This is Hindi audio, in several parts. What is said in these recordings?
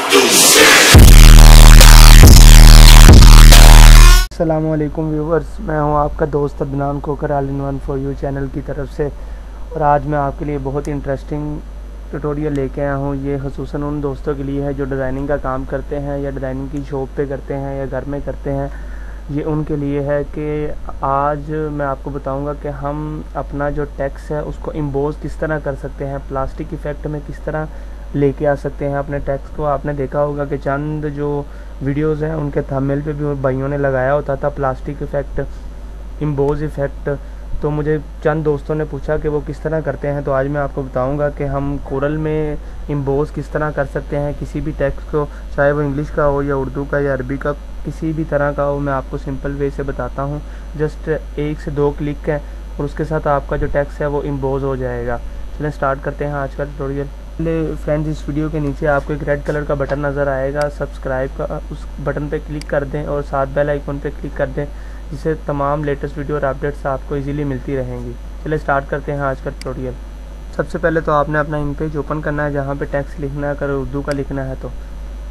अस्सलामुअलैकुम व्यूवर्स, मैं हूं आपका दोस्त Adnan Kokar all in one for you channel की तरफ से। और आज मैं आपके लिए बहुत ही इंटरेस्टिंग ट्यूटोरियल लेके आया हूं। ये ख़ुसूसन उन दोस्तों के लिए है जो डिज़ाइनिंग का काम करते हैं या डिज़ाइनिंग की शॉप पे करते हैं या घर में करते हैं। ये उनके लिए है कि आज मैं आपको बताऊंगा कि हम अपना जो टेक्स्ट है उसको इम्बोज किस तरह कर सकते हैं, प्लास्टिक इफ़ेक्ट में किस तरह लेके आ सकते हैं अपने टेक्स्ट को। आपने देखा होगा कि चंद जो वीडियोस हैं उनके थंबनेल पे भी भाइयों ने लगाया होता था प्लास्टिक इफ़ेक्ट, इम्बोज इफ़ेक्ट। तो मुझे चंद दोस्तों ने पूछा कि वो किस तरह करते हैं, तो आज मैं आपको बताऊंगा कि हम कोरल में इम्बोज किस तरह कर सकते हैं किसी भी टेक्स्ट को, चाहे वो इंग्लिश का हो या उर्दू का या अरबी का, किसी भी तरह का हो। मैं आपको सिंपल वे से बताता हूँ। जस्ट 1 से 2 क्लिक है और उसके साथ आपका जो टेक्स्ट है वो इम्बोज हो जाएगा। चलें स्टार्ट करते हैं आज का ट्यूटोरियल। फ्रेंड्स, इस वीडियो के नीचे आपको एक रेड कलर का बटन नज़र आएगा सब्सक्राइब का, उस बटन पे क्लिक कर दें और साथ बेल आइकन पे क्लिक कर दें, जिससे तमाम लेटेस्ट वीडियो और अपडेट्स आपको इजीली मिलती रहेंगी। चलिए स्टार्ट करते हैं आज का ट्यूटोरियल। सबसे पहले तो आपने अपना इन पेज ओपन करना है जहाँ पे टेक्स्ट लिखना है, अगर उर्दू का लिखना है तो।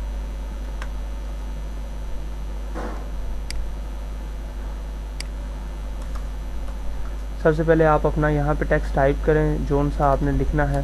सबसे पहले आप अपना यहाँ पे टेक्स्ट टाइप करें जोन सा आपने लिखना है।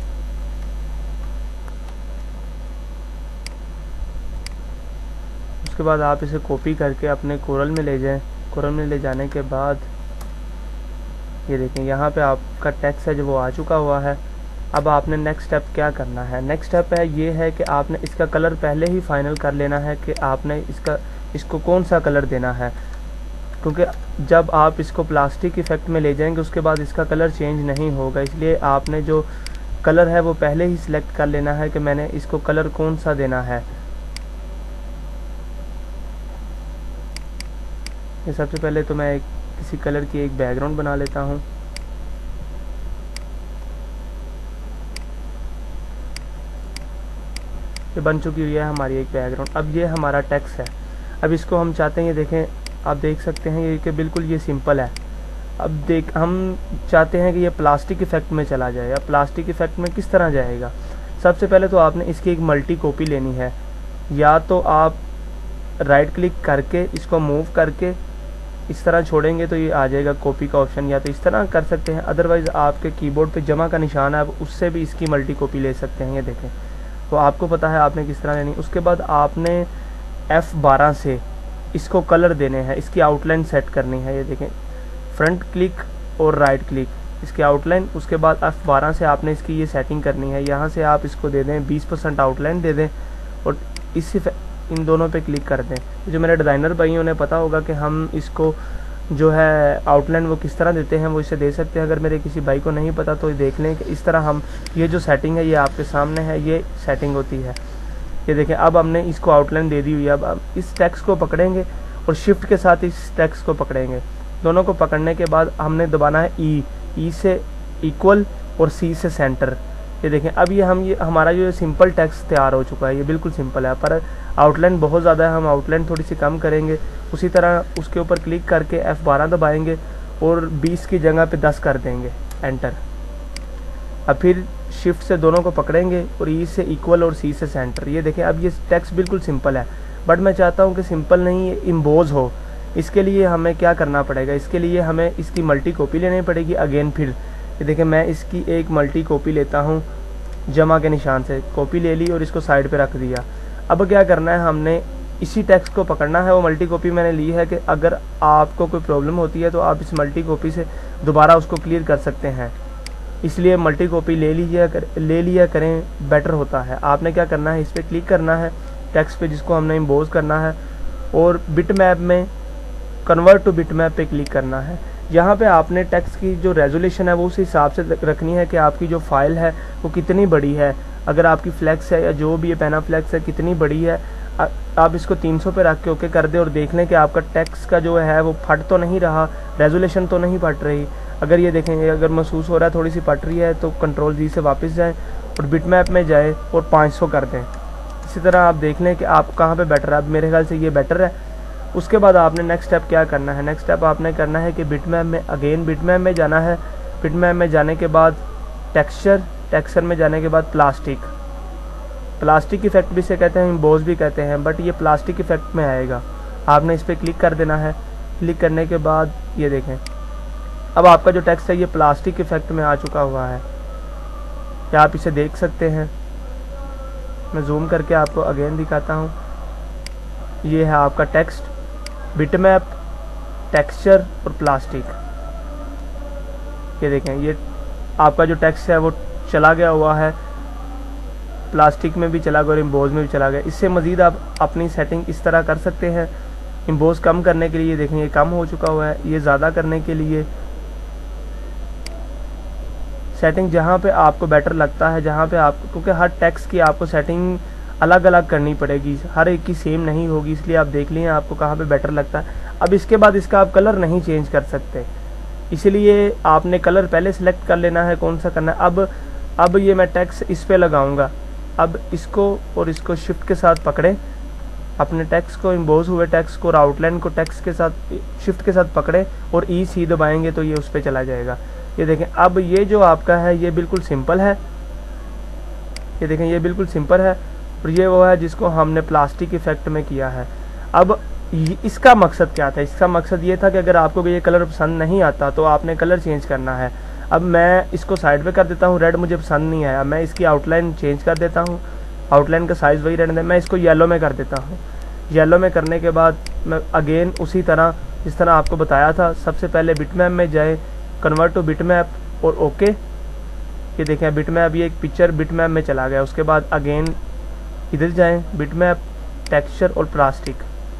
उसके बाद आप इसे कॉपी करके अपने कोरल में ले जाएं। कोरल में ले जाने के बाद ये देखें यहाँ पे आपका टेक्स्ट है जो वो आ चुका हुआ है। अब आपने नेक्स्ट स्टेप क्या करना है। नेक्स्ट स्टेप है ये है कि आपने इसका कलर पहले ही फाइनल कर लेना है कि आपने इसको कौन सा कलर देना है, क्योंकि जब आप इसको प्लास्टिक इफ़ेक्ट में ले जाएंगे उसके बाद इसका कलर चेंज नहीं होगा। इसलिए आपने जो कलर है वो पहले ही सिलेक्ट कर लेना है कि मैंने इसको कलर कौन सा देना है। ये सबसे पहले तो मैं किसी कलर की एक बैकग्राउंड बना लेता हूँ। ये बन चुकी हुई है हमारी एक बैकग्राउंड। अब ये हमारा टेक्स्ट है। अब इसको हम चाहते हैं, ये देखें, आप देख सकते हैं ये कि बिल्कुल ये सिंपल है। अब हम चाहते हैं कि ये प्लास्टिक इफ़ेक्ट में चला जाए। या प्लास्टिक इफ़ेक्ट में किस तरह जाएगा। सबसे पहले तो आपने इसकी एक मल्टी कॉपी लेनी है। या तो आप राइट क्लिक करके इसको मूव करके इस तरह छोड़ेंगे तो ये आ जाएगा कॉपी का ऑप्शन, या तो इस तरह कर सकते हैं। अदरवाइज़ आपके कीबोर्ड पे जमा का निशान है, आप उससे भी इसकी मल्टी कॉपी ले सकते हैं। ये देखें, तो आपको पता है आपने किस तरह लेनी। उसके बाद आपने F12 से इसको कलर देने हैं, इसकी आउटलाइन सेट करनी है। ये देखें, फ्रंट क्लिक और राइट क्लिक, इसकी आउटलाइन। उसके बाद F12 से आपने इसकी ये सेटिंग करनी है। यहाँ से आप इसको दे दें 20% आउटलाइन दे दें और इन दोनों पे क्लिक कर दें। जो मेरे डिज़ाइनर भाइयों ने पता होगा कि हम इसको जो है आउटलाइन वो किस तरह देते हैं, वो इसे दे सकते हैं। अगर मेरे किसी भाई को नहीं पता तो देख लें कि इस तरह हम, ये जो सेटिंग है ये आपके सामने है, ये सेटिंग होती है। ये देखें, अब हमने इसको आउटलाइन दे दी हुई है। अब इस टेक्स्ट को पकड़ेंगे और शिफ्ट के साथ इस टेक्स्ट को पकड़ेंगे। दोनों को पकड़ने के बाद हमने दबाना है ई से इक्वल और सी से सेंटर। ये देखें, अब ये हमारा जो सिंपल टेक्स्ट तैयार हो चुका है। ये बिल्कुल सिंपल है, पर आउटलाइन बहुत ज़्यादा है, हम आउटलाइन थोड़ी सी कम करेंगे। उसी तरह उसके ऊपर क्लिक करके F12 दबाएंगे और 20 की जगह पे 10 कर देंगे, एंटर। अब फिर शिफ्ट से दोनों को पकड़ेंगे और ई से इक्वल और सी से सेंटर। ये देखें, अब ये टेक्स्ट बिल्कुल सिंपल है, बट मैं चाहता हूँ कि सिंपल नहीं, ये इम्बोज हो। इसके लिए हमें क्या करना पड़ेगा, इसके लिए हमें इसकी मल्टी कॉपी लेनी पड़ेगी अगेन। फिर ये देखें, मैं इसकी एक मल्टी कॉपी लेता हूँ, जमा के निशान से कॉपी ले ली और इसको साइड पे रख दिया। अब क्या करना है, हमने इसी टेक्स्ट को पकड़ना है। वो मल्टी कॉपी मैंने ली है कि अगर आपको कोई प्रॉब्लम होती है तो आप इस मल्टी कॉपी से दोबारा उसको क्लियर कर सकते हैं। इसलिए मल्टी कॉपी ले लिया करें, बेटर होता है। आपने क्या करना है, इस पर क्लिक करना है टेक्स्ट पे जिसको हमने इम्बोज करना है और बिट मैप में कन्वर्ट टू बिट मैप पे क्लिक करना है। यहाँ पे आपने टेक्स्ट की जो रेजोल्यूशन है वो उस हिसाब से रखनी है कि आपकी जो फाइल है वो कितनी बड़ी है। अगर आपकी फ्लैक्स है या जो भी पेना फ्लैक्स है कितनी बड़ी है, आप इसको 300 पे रख के ओके कर दे और देख लें कि आपका टेक्स्ट का जो है वो फट तो नहीं रहा, रेजोल्यूशन तो नहीं फट रही। अगर ये देखेंगे, अगर महसूस हो रहा है थोड़ी सी फट रही है तो कंट्रोल जी से वापस जाएं और बिट मैप में जाएं और 500 कर दें। इसी तरह आप देख लें कि आप कहाँ पे बेटर है। अब मेरे ख्याल से ये बेटर है। उसके बाद आपने नेक्स्ट स्टेप क्या करना है, नेक्स्ट स्टेप आपने करना है कि बिट मैप में अगेन बिट मैप में जाना है। बिट मैप में जाने के बाद टेक्सचर में जाने के बाद प्लास्टिक, प्लास्टिक इफेक्ट भी इसे कहते हैं, एम्बोस भी कहते हैं, बट ये प्लास्टिक इफेक्ट में आएगा। आपने इस पर क्लिक कर देना है। क्लिक करने के बाद ये देखें, अब आपका जो टेक्स्ट है ये प्लास्टिक इफेक्ट में आ चुका हुआ है। क्या आप इसे देख सकते हैं? मैं जूम करके आपको अगेन दिखाता हूँ। ये है आपका टेक्स्ट, बिटमैप, टेक्सचर और प्लास्टिक। ये देखें, ये आपका जो टेक्स्ट है वो चला गया हुआ है, प्लास्टिक में भी चला गया और एम्बोज में भी चला गया। इससे मज़ीद आप अपनी सेटिंग इस तरह कर सकते हैं। एम्बोज कम करने के लिए देखें ये कम हो चुका हुआ है, ये ज़्यादा करने के लिए सेटिंग जहाँ पे आपको बेटर लगता है, जहाँ पे आपको, क्योंकि हर टेक्स्ट की आपको सेटिंग अलग अलग करनी पड़ेगी, हर एक की सेम नहीं होगी, इसलिए आप देख लें आपको कहाँ पे बेटर लगता है। अब इसके बाद इसका आप कलर नहीं चेंज कर सकते, इसलिए आपने कलर पहले सेलेक्ट कर लेना है कौन सा करना है। अब ये मैं टेक्स्ट इस पे लगाऊंगा। अब इसको और इसको शिफ्ट के साथ पकड़ें, अपने टेक्स्ट को, एम्बोज हुए टेक्स्ट को और आउटलाइन को टेक्स्ट के साथ शिफ्ट के साथ पकड़ें और E दबाएंगे तो ये उस पर चला जाएगा। ये देखें, अब ये जो आपका है ये बिल्कुल सिंपल है। ये देखें, ये बिल्कुल सिंपल है और ये वो है जिसको हमने प्लास्टिक इफेक्ट में किया है। अब इसका मकसद क्या था? इसका मकसद ये था कि अगर आपको ये कलर पसंद नहीं आता तो आपने कलर चेंज करना है। अब मैं इसको साइड पे कर देता हूँ, रेड मुझे पसंद नहीं आया, मैं इसकी आउटलाइन चेंज कर देता हूँ, आउटलाइन का साइज़ वही रहने दें, मैं इसको येलो में कर देता हूँ। येलो में करने के बाद मैं अगेन उसी तरह जिस तरह आपको बताया था, सबसे पहले बिटमैप में जाए, कन्वर्ट टू बिटमैप और ओके। ये देखें बिटमैप, ये एक पिक्चर बिटमैप में चला गया। उसके बाद अगेन इधर जाएं, बिटमैप, टेक्सचर और प्लास्टिक।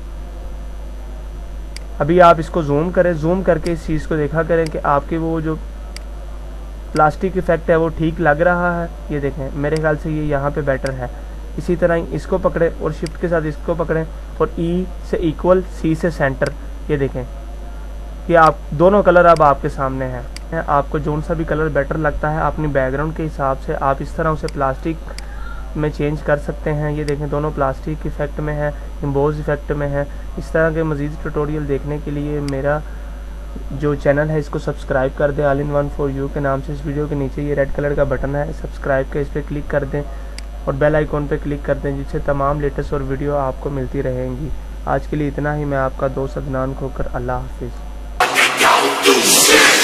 अभी आप इसको जूम करें, जूम करके इस चीज़ को देखा करें कि आपके वो जो प्लास्टिक इफेक्ट है वो ठीक लग रहा है। ये देखें, मेरे ख्याल से ये यहाँ पे बेटर है। इसी तरह इसको पकड़ें और शिफ्ट के साथ इसको पकड़ें और E से इक्वल, C से सेंटर। ये देखें, ये आप दोनों कलर अब आपके सामने हैं। आपको जो सा भी कलर बेटर लगता है अपनी बैकग्राउंड के हिसाब से आप इस तरह उसे प्लास्टिक में चेंज कर सकते हैं। ये देखें, दोनों प्लास्टिक इफेक्ट में है, एम्बोज इफेक्ट में है। इस तरह के मज़ीद ट्यूटोरियल देखने के लिए मेरा जो चैनल है इसको सब्सक्राइब कर दें, all in one for you के नाम से। इस वीडियो के नीचे ये रेड कलर का बटन है सब्सक्राइब का, इस पर क्लिक कर दें और बेल आइकॉन पे क्लिक कर दें, जिससे तमाम लेटेस्ट और वीडियो आपको मिलती रहेंगी। आज के लिए इतना ही। मैं आपका दोस्त अदनान खोकर, अल्लाह हाफिज़।